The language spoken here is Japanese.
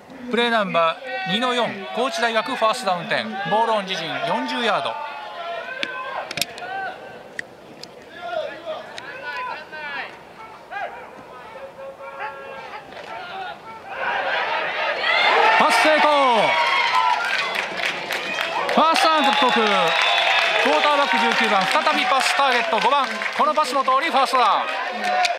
プレーナンバー2-4、高知大学ファーストダウン10、ボールオン自陣40ヤード。パス成功。ファーストダウン獲得。クォーターバック19番、再びパスターゲット5番、このパスの通りファーストダウン。